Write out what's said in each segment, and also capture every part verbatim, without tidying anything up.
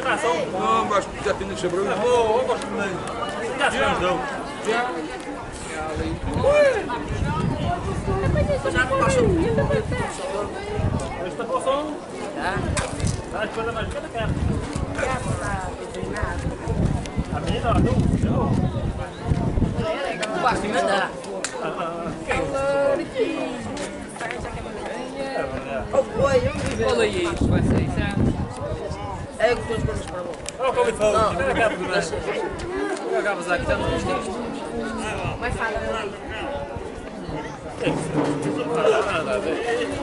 Não, mas já tinha que ser Bruno. Oh, gosto muito. Já chegamos, não? Já. Já não passa. Esta poção? Já. Está a escolha mais pequena, cara. Já para treinar. A menina, não? Não basta mandar. Olha aí, isso vai ser isso. É o que tu as coisas para bom. Não, como foi? Não, não acaba de ver. Não acabas aqui, estamos nos textos. Mas fala, não é? Nada a ver.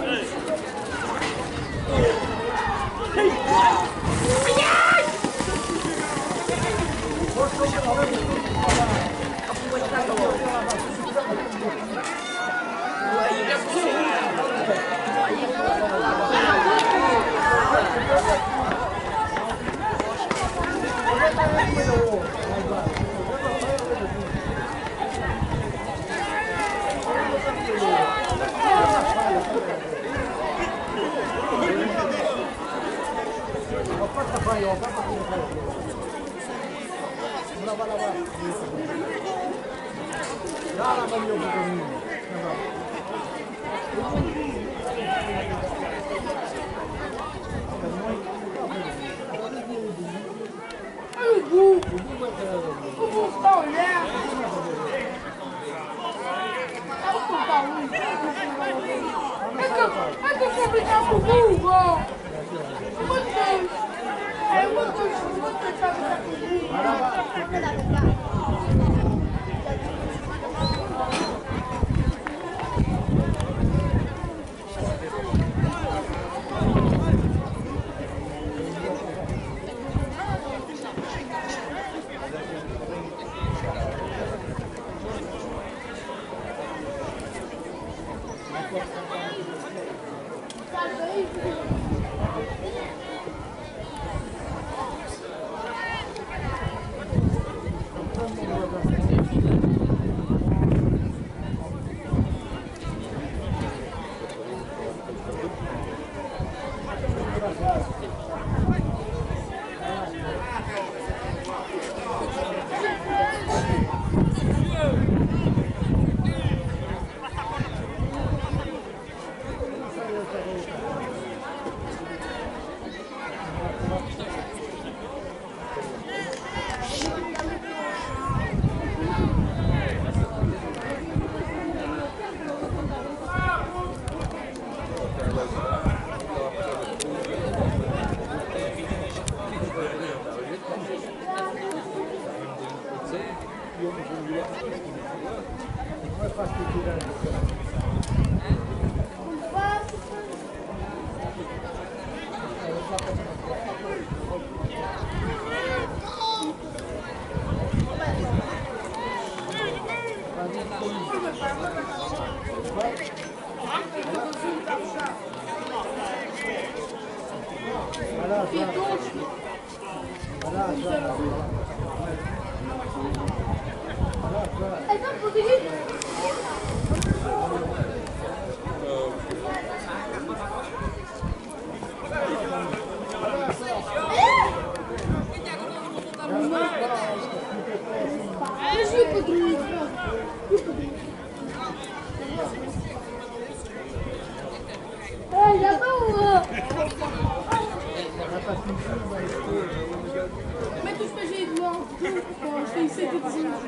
Mete os pés aí de mão. Tem cento e dezenove.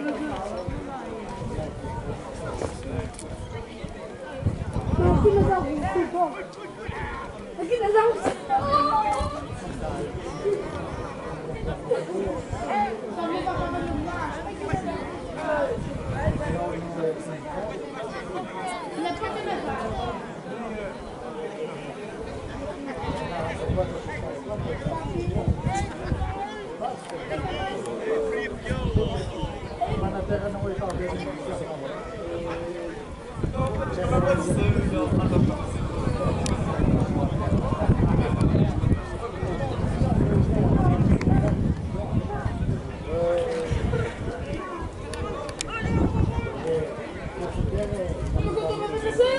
Aqui nas árvores. Aqui nas árvores. Também vai para a na porta da casa. Mas na terra não é talvez.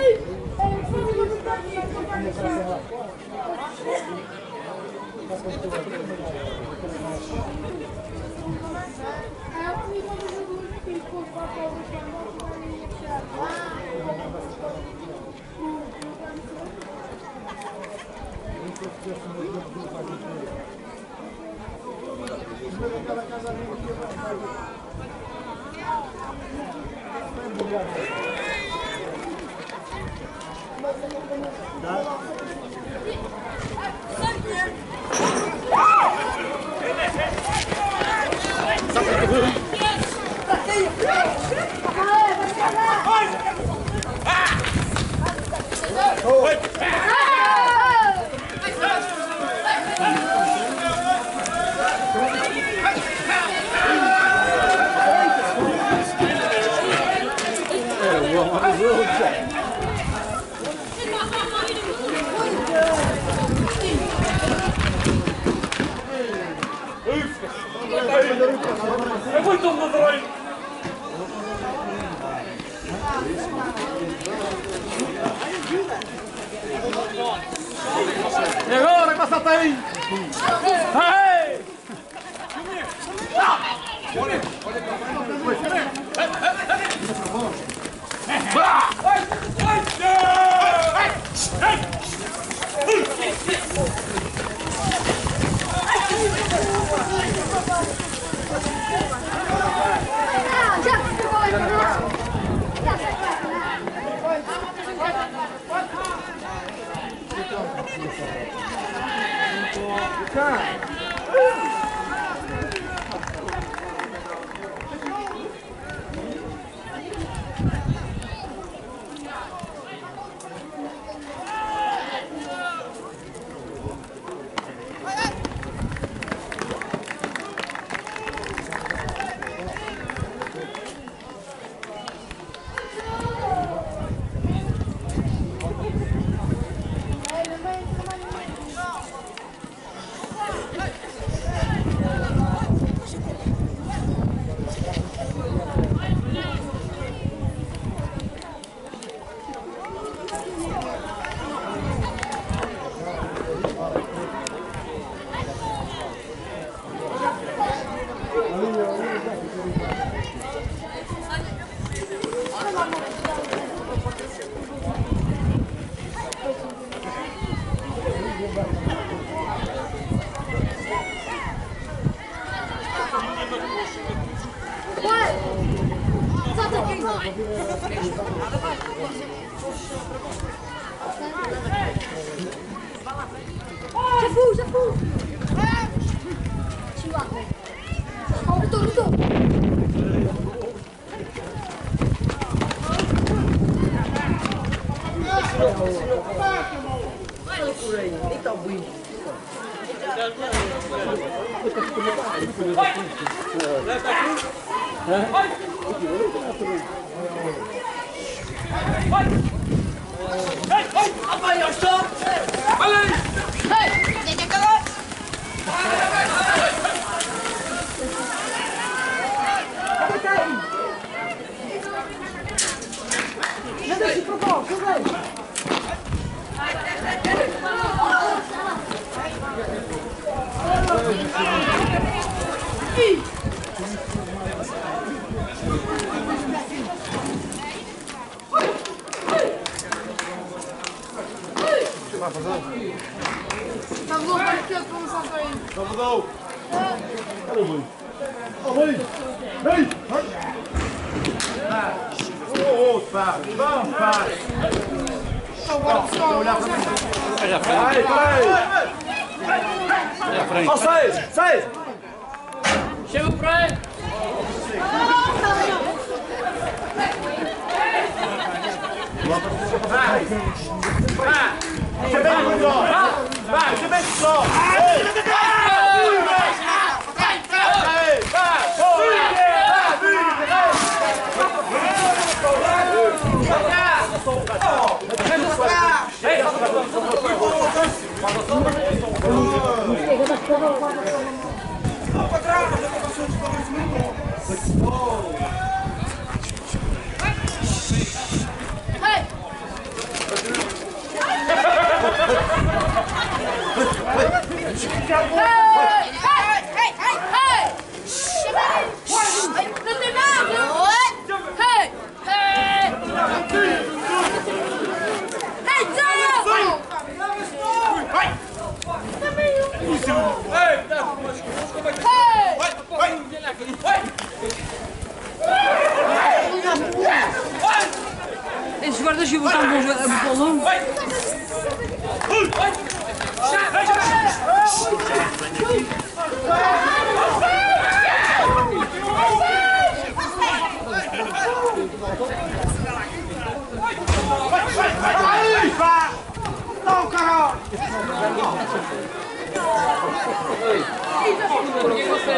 Thank you. E agora, passata aí! Ei! Já fui, já fui. Chihuahua. Lutou, lutou. Olha por aí, nem está o bicho. Vai, ao chão! Olha aí! Ei! Deixa que Tá bom, mas que eu tô no salto aí. Salvador! Olha o boi! Olha aí! Vem! Oh, pá! Vamos, pá! Agora só olhar pra mim. Olha a frente. Vai, vai! Olha a frente. Ó, sai! Sai! Chega para aí. Vai! Vai! Chega bem só! Vai! Chega bem só! Vai! Hey! Esses guarda-chuva estão bons a bolão. Não, caralho! Porque você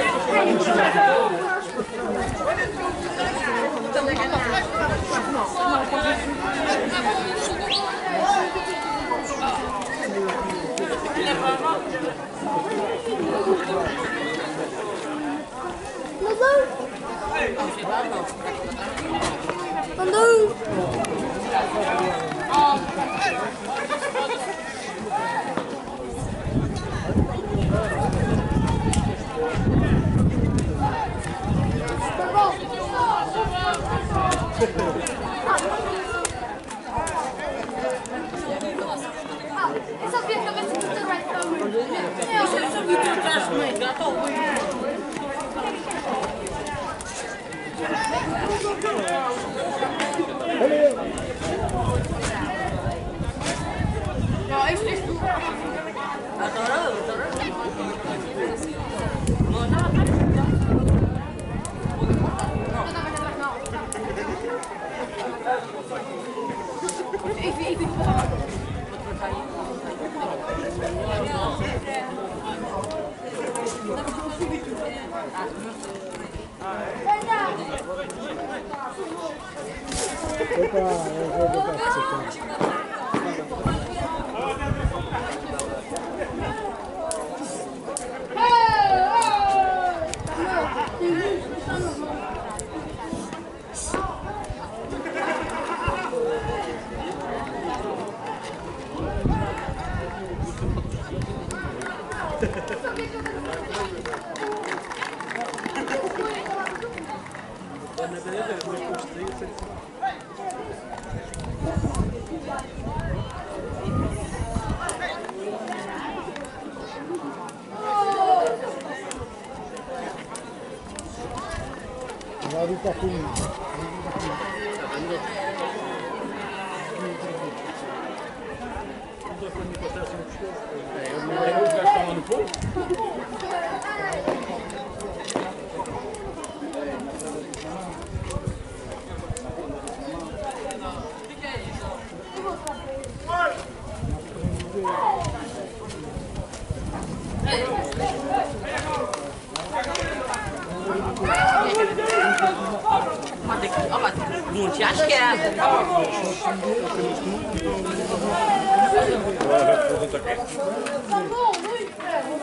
Eu só vi a cabeça do teu right thumb. Eu só vi o teu traço, mãe. Já estou não, isto é tudo. adorou, adorou. Enfim, enfim, vou Muito asquerada. Tá bom, muito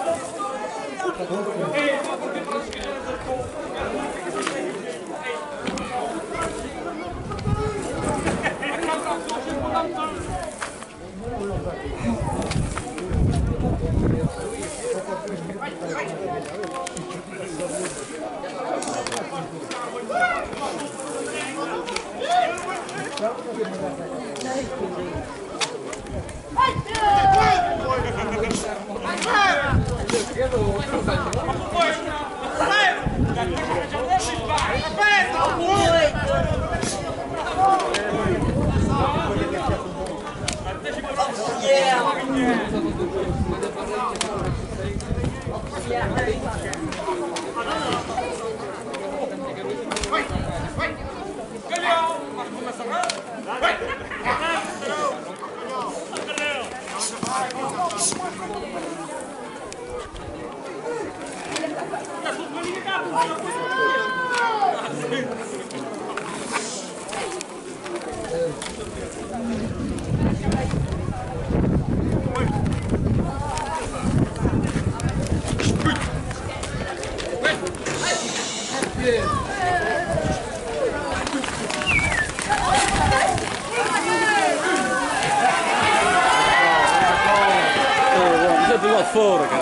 fora, cara.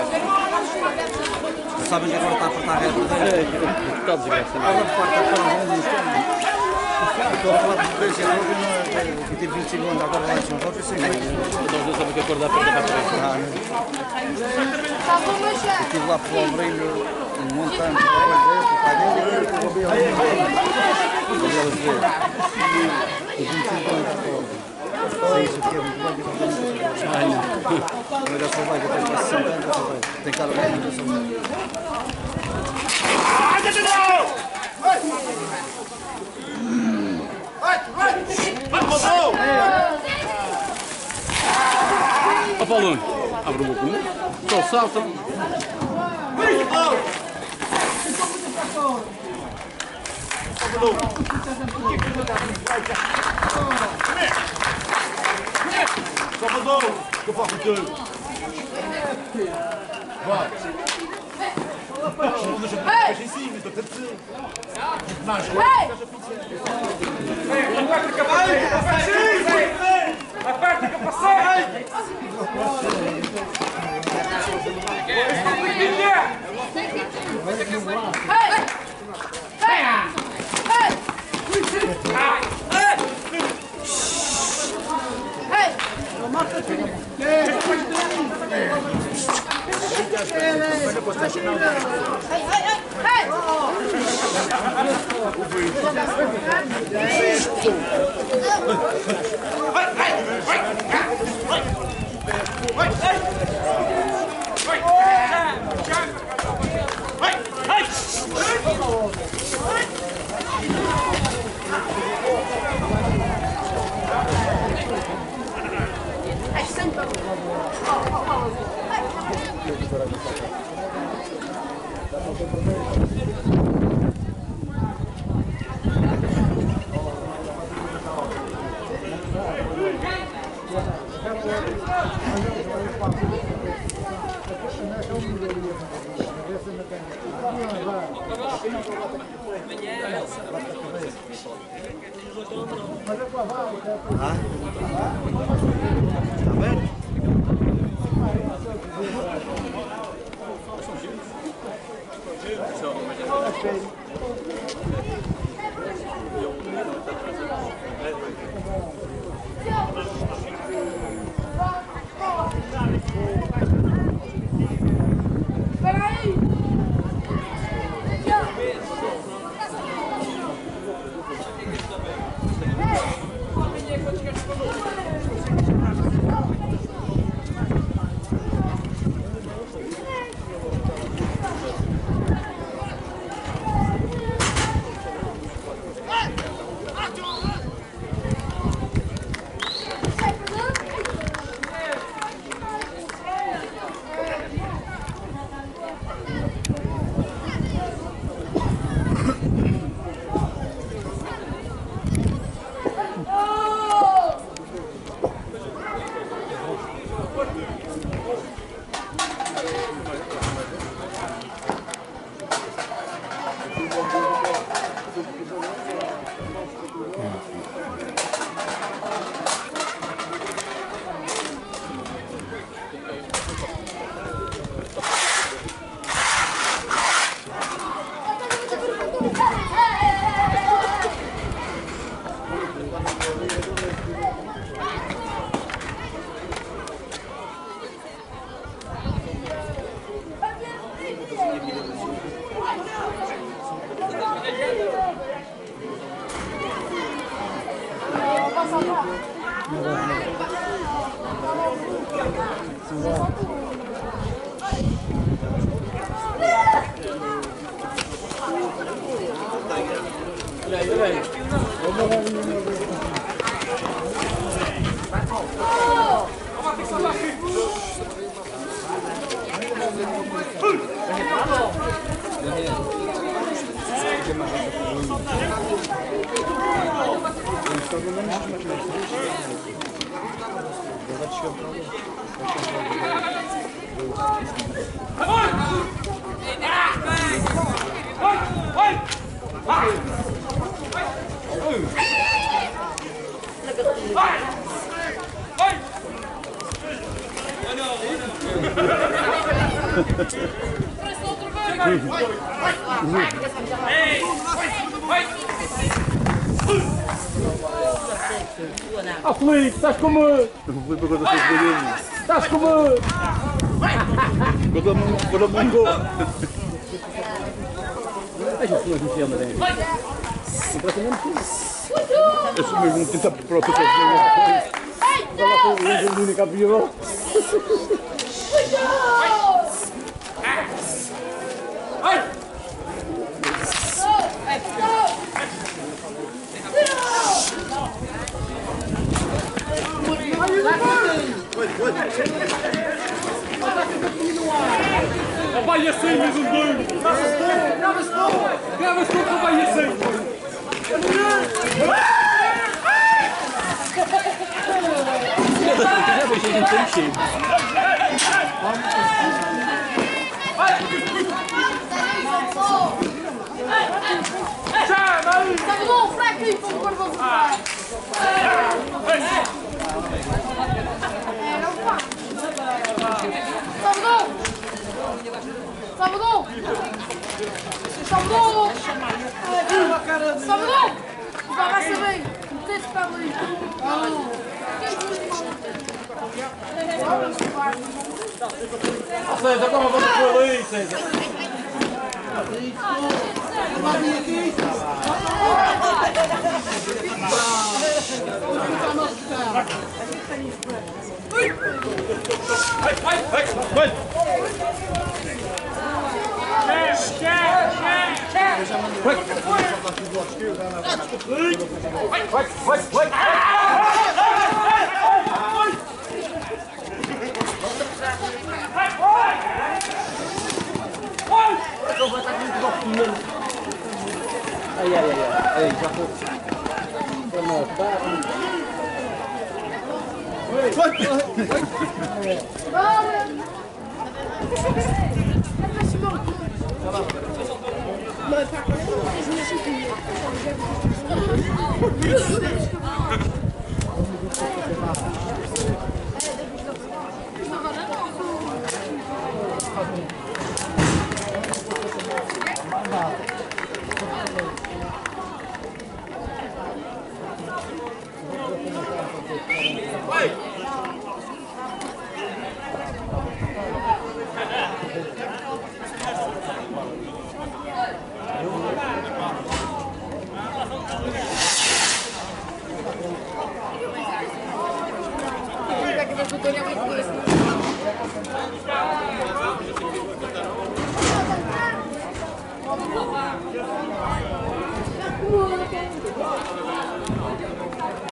Sabem que agora está a apertar a reta. É, está desgraçado. Agora parte a Estou a falar de diferença que tem vinte segundos, agora lá de São Paulo, sim. Então não sabe o que acordar para dar para Eu estive lá para o Obreiro um montante, depois desse, o pai dele, e eu roubei ali. Roubei ali três. E vinte e cinco anos, sei isso aqui, é muito bem. Mas eu sou vai, eu tenho quase cinquenta, sou vai. Tem cara bem, eu sou vai. Ó Paulo, abre o boca, só salta. Salvador, que eu faço tudo. Vai. Não deixa eu ficar em cima, estou a ter mais. Aperta que vai! Aperta que passei! Ah, Felipe, estás como... O Filipe agora está escolhendo. Estás como... Quando a mão gol. Deixa o senhor mexer, André. Eu sou mesmo tentar para o teu sozinho. Olha lá, o Angelino campeão. Vai assim, mais um doido! Grava-se tudo! Grava-se tudo que vai assim! Já deixei de ter cheio. Salvador, fraco aí para o Barbosa. Salvador! Salvador! Salvador! Salvador! Vai lá saber! Tens que estar ali! César, como vamos por ali, César? Ai, ai, ai, ai, já foi.